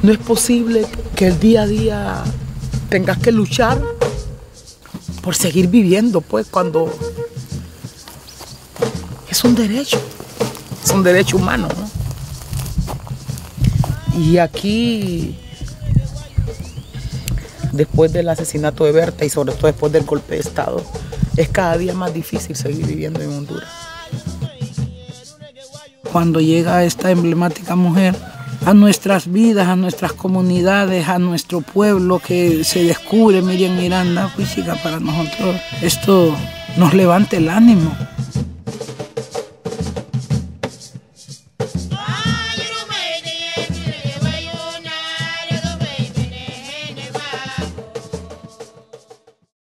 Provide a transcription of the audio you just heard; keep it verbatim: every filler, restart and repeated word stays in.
No es posible que el día a día tengas que luchar por seguir viviendo, pues, cuando es un derecho, es un derecho humano, ¿no? Y aquí, después del asesinato de Berta y sobre todo después del golpe de Estado, es cada día más difícil seguir viviendo en Honduras. Cuando llega esta emblemática mujer a nuestras vidas, a nuestras comunidades, a nuestro pueblo, que se descubre Miriam Miranda, pues chica, para nosotros esto nos levanta el ánimo.